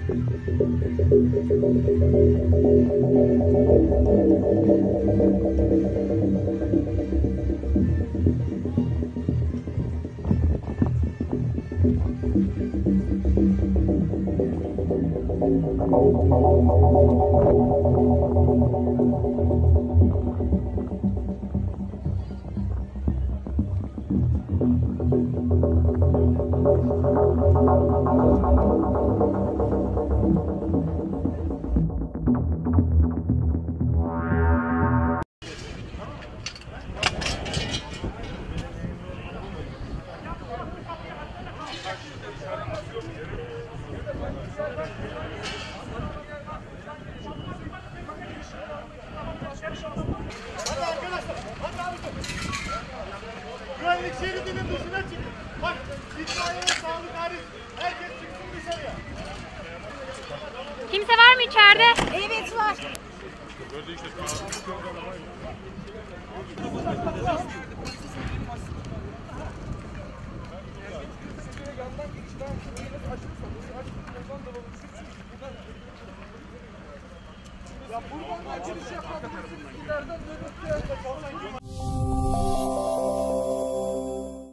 Güvenlik şeridinin dışına çıkın. Bak, itfaiye, sağlık hariç herkes çıksın dışarıya. Kimse var mı içeride? Evet var. Ya buradan da giriş yapabilirsiniz. İleriden dönüp